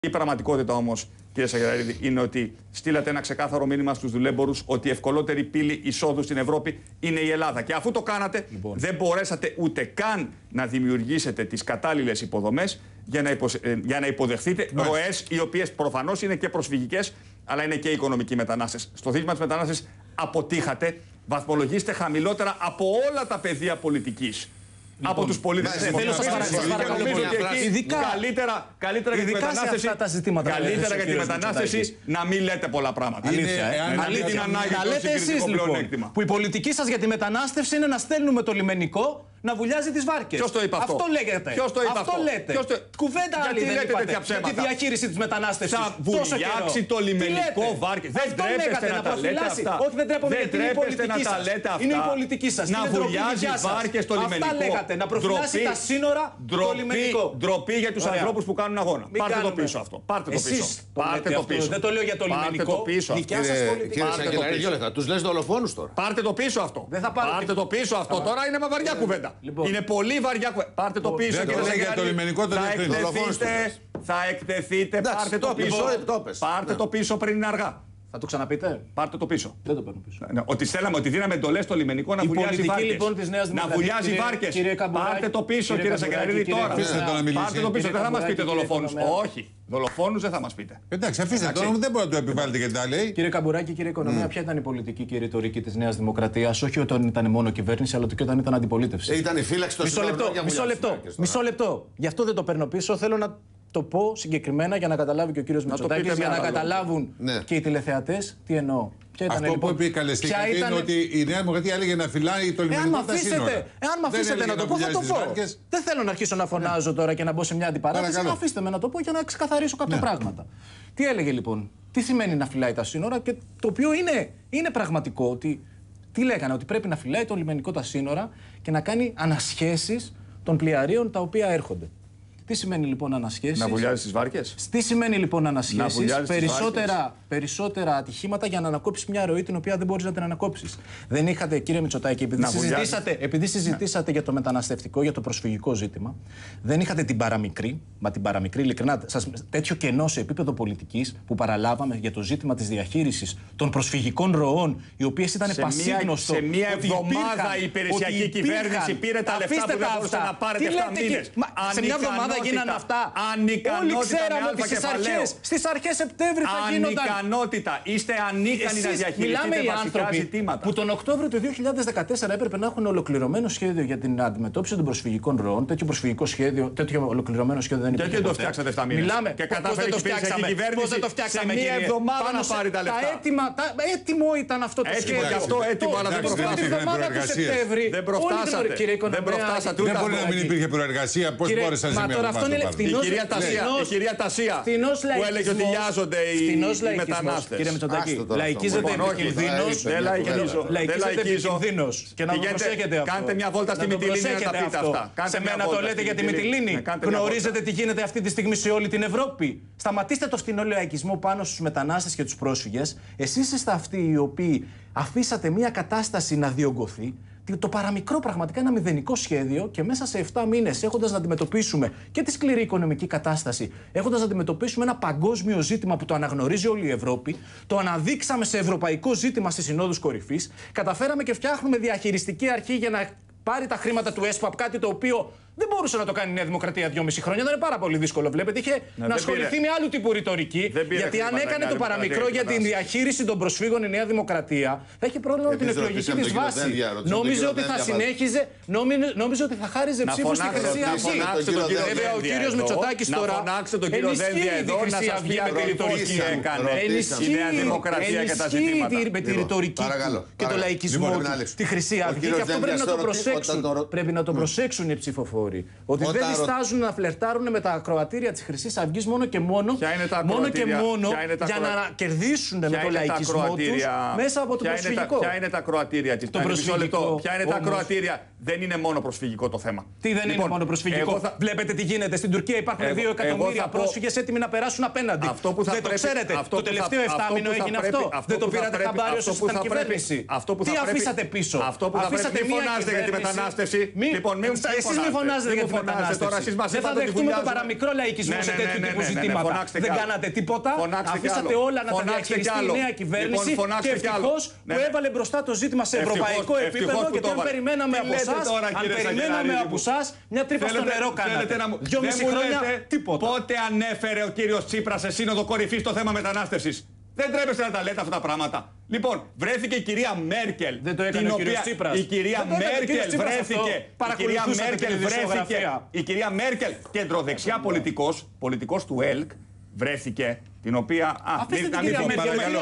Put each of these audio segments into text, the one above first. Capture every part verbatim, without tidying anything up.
Η πραγματικότητα όμως, κύριε Σαγεραρίδη, είναι ότι στείλατε ένα ξεκάθαρο μήνυμα στους δουλέμπορους ότι η ευκολότερη πύλη εισόδου στην Ευρώπη είναι η Ελλάδα. Και αφού το κάνατε, λοιπόν, δεν μπορέσατε ούτε καν να δημιουργήσετε τις κατάλληλες υποδομές για να, υπο... για να υποδεχθείτε ροές οι οποίες προφανώς είναι και προσφυγικές, αλλά είναι και οικονομικοί μετανάστες. Στο ζήτημα της μετανάστευσης αποτύχατε, βαθμολογήστε χαμηλότερα από όλα τα πεδία πολιτικής. Λοιπόν, από τους πολίτες της Δημοκρατίας. Ειδικά, καλύτερα, καλύτερα για τη μετανάστευση, καλύτερα για τη μετανάστευση να μην λέτε πολλά πράγματα. Αλήθεια, ε, ε, να μην την ανάγκη να λέτε εσείς λοιπόν, που η πολιτική σας για τη μετανάστευση είναι να στέλνουμε το λιμενικό να βουλιάζει τις βάρκες. Ποιος το είπε αυτό? Αυτό λέγεται. Ποιος το είπε αυτό? αυτό λέτε. Το... Κουβέντα άλλη δεν είπατε για τη διαχείριση της μετανάστευσης. Θα βουλιάξει το λιμενικό βάρκε. Δεν τρέπεστε να τα λέτε αυτά. Όχι, δεν τρέπομαι, γιατί είναι η πολιτική σας. Είναι η πολιτική σας. Να βουλιάζει βάρκες το λιμενικό. Αυτά λέγατε. Να προφυλάσει τα σύνορα το λιμενικό. Ντροπή για τους ανθρώπους που κάνουν αγώνα. Πάρτε το πίσω αυτό. Πάρτε το πίσω. Πάρτε το πίσω. Δεν το λέω για το λιμενικό. Δικιά σας πολιτική. Τους λες δολοφόνους τώρα. Πάρτε το πίσω αυτό. Πάρτε το πίσω αυτό. Τώρα είναι βαριά κουβέντα. Είναι πολύ βαριά κουβέντα. Πάρτε το πίσω. Θα εκτεθείτε. Πάρτε το πίσω. Πάρτε το πίσω πριν είναι αργά. Θα το ξαναπείτε? Πάρτε το πίσω. Δεν το παίρνω πίσω. Ναι, ότι στέλναμε, ότι δίναμε εντολές στο λιμενικό να βουλιάζει βάρκες. Λοιπόν, να βουλιάζει βάρκες. Πάρτε το πίσω, κύριε Σαγεραρίδη, τώρα. Πάρτε το πίσω. Δεν θα μας πείτε δολοφόνους. Όχι. Δολοφόνους δεν θα μας πείτε. Εντάξει, αφήστε τον, δεν μπορεί να το επιβάλλετε και τα λέει. Κύριε Καμπουράκη, κύριε Οικονομία, ποια ήταν η πολιτική και η ρητορική της Νέας Δημοκρατίας, όχι όταν ήταν μόνο κυβέρνηση, αλλά και όταν ήταν αντιπολίτευση? Ήταν η φύλαξη των συνόρων. Μισό λεπτό. Μισό λεπτό. Γι' αυτό δεν το παίρνω πίσω. Θέλω να το πω συγκεκριμένα για να καταλάβει και ο κύριος Μητσοτάκης, για να καταλάβουν ναι. και οι τηλεθεατές τι εννοώ. Ποια ήταν, αυτό λοιπόν, που είπε η καλεστική ήταν... είναι ότι η Νέα Δημοκρατία έλεγε να φυλάει το λιμενικό τα σύνορα. Εάν με αφήσετε να το πω, θα το πω. Βάρκες. Δεν θέλω να αρχίσω να φωνάζω ναι. τώρα και να μπω σε μια αντιπαράθεση. Αφήστε με να το πω για να ξεκαθαρίσω κάποια ναι. πράγματα. Τι έλεγε λοιπόν, τι σημαίνει να φυλάει τα σύνορα, και το οποίο είναι, είναι πραγματικό. Ότι, τι λέγανε, ότι πρέπει να φυλάει το λιμενικό τα σύνορα και να κάνει ανασχέσεις των πλοιαρίων τα οποία έρχονται. Τι σημαίνει λοιπόν ανασχέσεις? Να βουλιάζει τις βάρκες. Τι σημαίνει λοιπόν ανασχέσεις? Περισσότερα, περισσότερα ατυχήματα για να ανακόψεις μια ροή την οποία δεν μπορείς να την ανακόψεις. Δεν είχατε, κύριε Μητσοτάκη, επειδή συζητήσατε, επειδή συζητήσατε ναι. για το μεταναστευτικό, για το προσφυγικό ζήτημα, δεν είχατε την παραμικρή, μα την παραμικρή ειλικρινά, σας, τέτοιο κενό σε επίπεδο πολιτικής που παραλάβαμε για το ζήτημα της διαχείρισης των προσφυγικών ροών, οι οποίες ήταν πασίγνωστο. Σε μία εβδομάδα η υπηρεσιακή κυβέρνηση πήρε τα λεφτά που δεν μπορούσε να πάρετε επτά μήνες. Σε μια εβδομάδα γίνανε αυτά. Όλοι ξέραμε ότι στις αρχές, στις αρχές Σεπτέμβρη θα γίνονταν. Ανικανότητα. Είστε ανίκανοι να διαχειριστείτε βασικά ζητήματα. Που τον Οκτώβριο του δύο χιλιάδες δεκατέσσερα έπρεπε να έχουν ολοκληρωμένο σχέδιο για την αντιμετώπιση των προσφυγικών ροών. Τέτοιο προσφυγικό σχέδιο, τέτοιο ολοκληρωμένο σχέδιο δεν υπήρχε. Και δεν το φτιάξατε επτά μήνες. Μιλάμε. Και κατάφερε η υπηρεσιακή κυβέρνηση σε μία εβδομάδα να πάρει τα λεφτά. Έτοιμο ήταν αυτό το σχέδιο. Γι' αυτό έτοιμο, αλλά δεν προφτάσατε. Δεν προφτάσατε. Δεν μπορεί να μην υπήρχε προεργασία. Πώς μπόρεσαν σε μία εβδομάδα? Η κυρία Τασία, η κυρία Τασία που έλεγε ότι λιάζονται οι μετανάστες. Κύριε Μητσοτάκη, λαϊκίζεται επικινδύνος. Δεν λαϊκίζω. Λαϊκίζεται επικινδύνος. Και να το προσέχετε αυτό. Κάντε μια βόλτα στη Μυτιλήνη να τα πείτε αυτά. Σε μένα το λέτε για τη Μυτιλήνη. Γνωρίζετε τι γίνεται αυτή τη στιγμή σε όλη την Ευρώπη. Σταματήστε το φθηνό λαϊκισμό πάνω στους μετανάστες και τους πρόσφυγες. Εσείς είστε αυτοί οι οποίοι αφήσατε μια κατάσταση να διωγγωθεί. Το παραμικρό, πραγματικά ένα μηδενικό σχέδιο, και μέσα σε επτά μήνες, έχοντας να αντιμετωπίσουμε και τη σκληρή οικονομική κατάσταση, έχοντας να αντιμετωπίσουμε ένα παγκόσμιο ζήτημα που το αναγνωρίζει όλη η Ευρώπη, το αναδείξαμε σε ευρωπαϊκό ζήτημα στις συνόδους κορυφής, καταφέραμε και φτιάχνουμε διαχειριστική αρχή για να πάρει τα χρήματα του ΕΣΠΑΠ, κάτι το οποίο δεν μπορούσε να το κάνει η Νέα Δημοκρατία δυόμιση χρόνια. Ήταν πάρα πολύ δύσκολο. Βλέπετε, είχε ναι, να ασχοληθεί πήρε. με άλλου τύπου ρητορική. Γιατί αν έκανε το παραμικρό για την διαχείριση των προσφύγων η Νέα Δημοκρατία, θα είχε πρόβλημα με την εκλογική της βάση. Νόμιζε ότι θα συνέχιζε, νόμιζε ότι θα χάριζε ψήφους στη Χρυσή Αυγή. Βέβαια, ο κύριος Μητσοτάκης τώρα ενισχύει τη Χρυσή Αυγή με τη ρητορική έκανε. Ενισχύει με τη ρητορική και το λαϊκισμό τη Χρυσή Αυγή. Και αυτό πρέπει να το προσέξουν οι ψηφοφόροι. Ότι όταν δεν διστάζουν να φλερτάρουν με τα ακροατήρια της Χρυσής Αυγής μόνο και μόνο, μόνο, και μόνο για να κερδίσουν με το λαϊκισμό τους μέσα από το προσφυγικό. Ποια είναι τα ακροατήρια της? Ποια είναι τα ακροατήρια? Δεν είναι μόνο προσφυγικό το θέμα. Τι δεν είναι μόνο προσφυγικό? Βλέπετε τι γίνεται. Στην Τουρκία υπάρχουν δύο εκατομμύρια πρόσφυγες έτοιμοι να περάσουν απέναντι. Δεν το ξέρετε? Το τελευταίο εφτάμηνο έγινε αυτό. Δεν το πήρατε χαμπάρι όσοι ήταν κυβέρνηση? Τι αφήσατε πίσω? Αυτό που θα πρέπει, μην φωνάζετε για τη μετανάστευση. Εσείς μη φωνάζετε. φωνάζετε για τη μετανάστευση. Δεν θα δεχτούμε το παραμικρό λαϊκισμό σε τέτοιου τύπου ζητήματα. Δεν κάνατε τίποτα. Αφήσατε όλα να τα διαχειριστεί η νέα κυβέρνηση και ευτυχώς που έβαλε μπροστά το ζήτημα σε ευρωπαϊκό επίπεδο. Γιατί αν περιμέναμε από εσάς, αν περιμέναμε από εσάς, μια τρύπα στο νερό κάνατε. Δυόμιση χρόνια τίποτα. Πότε ανέφερε ο κύριος Τσίπρας σε σύνοδο κορυφής το θέμα μετανάστευσης? Δεν τρέπεστε να τα λέτε αυτά τα πράγματα. Λοιπόν, βρέθηκε η κυρία Μέρκελ. Δεν το έκανε ο κύριος Τσίπρας. Η κυρία Μέρκελ βρέθηκε. Η κυρία Μέρκελ βρέθηκε. Η κυρία Μέρκελ, κεντροδεξιά πολιτικός, πολιτικός του ΕΛΚ, βρέθηκε. Την οποία. Α, μην, να μην πούμε παρακαλώ.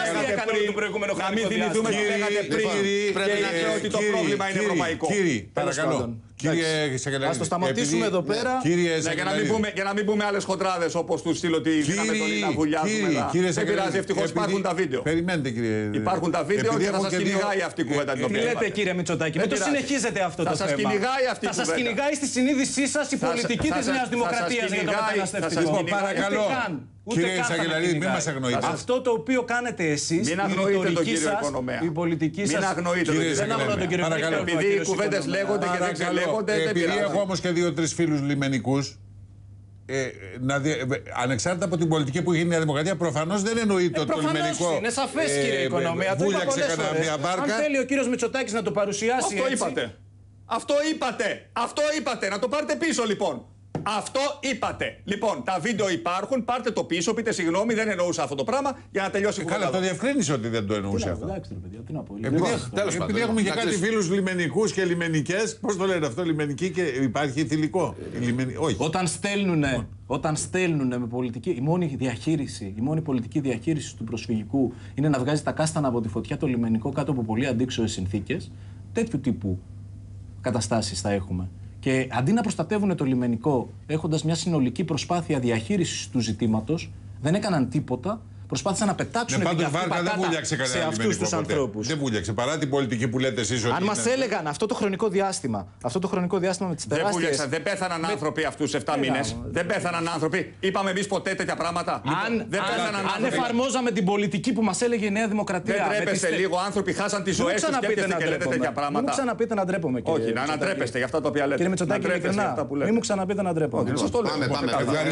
Να μην θυμηθούμε τι λέγατε πριν. Και ότι το πρόβλημα είναι ευρωπαϊκό. Κύριε, παρακαλώ. Κύριε Σακελαρίδη. Ας το σταματήσουμε εδώ πέρα. Για να μην πούμε άλλες χοντράδες όπως του στείλω ότι δίναμε τον να βουλιάζουμε. Δεν πειράζει, ευτυχώς υπάρχουν τα βίντεο. Περιμένετε, κύριε. Υπάρχουν τα βίντεο και θα σας κυνηγάει αυτή η κουβέντα την οποία. Τι λέτε, κύριε Μητσοτάκη, μην το συνεχίζετε αυτό το θέμα. Θα σας κυνηγάει αυτή η κουβέντα. Θα σας κυνηγάει στη συνείδησή σας η πολιτική της Νέας Δημοκρατίας για το μεταναστευτικό. Παρακαλώ. Κύριε Σακελαρίδη, μην μας αγνοείτε. Αυτό το οποίο κάνετε εσείς, μην αγνοείτε τον κύριο Οικονομέα. Η πολιτική σας. Μην αγνοείτε τον κύριο Οικονομέα. Επειδή οι κουβέντες λέγονται και δεν ξελέγονται, δεν πειράζει. Επειδή έχω όμως και δύο-τρεις φίλους λιμενικούς, ε, να δι... ανεξάρτητα από την πολιτική που έχει η Νέα Δημοκρατία, προφανώς δεν εννοείται ότι ε, το λιμενικό. Είναι σαφές, ε, κύριε Οικονομέα. Βούλιαξε κατά μια μπάρκα. Αν θέλει ο κύριος Μητσοτάκης να το παρουσιάσει. Αυτό έτσι. είπατε. Αυτό είπατε. Αυτό είπατε. Να το πάρετε πίσω λοιπόν. Αυτό είπατε. Λοιπόν, τα βίντεο υπάρχουν, πάρτε το πίσω, πείτε συγγνώμη, δεν εννοούσα αυτό το πράγμα για να τελειώσει η κουβέντα. Καλά, το διευκρίνησε ότι δεν το εννοούσε αυτό. Εντάξει, παιδιά, τι να πω. Επειδή, επειδή έχουμε και κάτι φίλους λιμενικούς και λιμενικές, πώς το λένε αυτό, λιμενική και υπάρχει θηλυκό. Λιμενι... Όχι. Όταν στέλνουν, όταν στέλνουν με πολιτική, η μόνη διαχείριση, η μόνη πολιτική διαχείριση του προσφυγικού είναι να βγάζει τα κάστανα από τη φωτιά το λιμενικό κάτω από πολύ αντίξωες συνθήκες. Τέτοιου τύπου καταστάσεις θα έχουμε. Και αντί να προστατεύουν το λιμενικό έχοντας μια συνολική προσπάθεια διαχείρισης του ζητήματος, δεν έκαναν τίποτα. Προσπάθησαν να πετάξουν ναι, την καυτή πατάτα σε αυτούς τους ανθρώπους. Δεν βούλιαξε, παρά την πολιτική που λέτε εσείς. Αν μας έλεγαν αυτό το χρονικό διάστημα, αυτό το χρονικό διάστημα με τις τεράστιες... Δεν βούλιαξαν, δεν πέθαναν με... άνθρωποι αυτούς τους επτά μήνες. Δεν πέθαναν άνθρωποι. Είπαμε εμείς ποτέ τέτοια πράγματα. Αν, δεν αν, αν, αν εφαρμόζαμε την πολιτική που μας έλεγε η Νέα Δημοκρατία... Δεν τρέπεστε τις... λίγο, άνθρωποι χάσαν τις ζωές τους και έρχεστε και λέτε τέτοια πράγματα. Μην μου ξαναπείτε να ντρέπομαι, κύριε. Όχι, να ανατρέπεστε για αυτά τα οποία λέτε. Κύριε Μητσοτάκη, ειλικρινά, μην μου ξαναπείτε να ντρέπομαι. Πάμε, πάμε.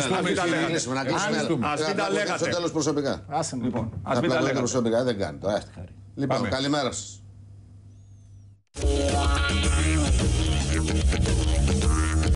Ας μην τα λέγατε. Στο τέλος προσωπικά. Ας μην τα λέγατε. Προσωπικά δεν κάνει. Λοιπόν, καλημέρα σας.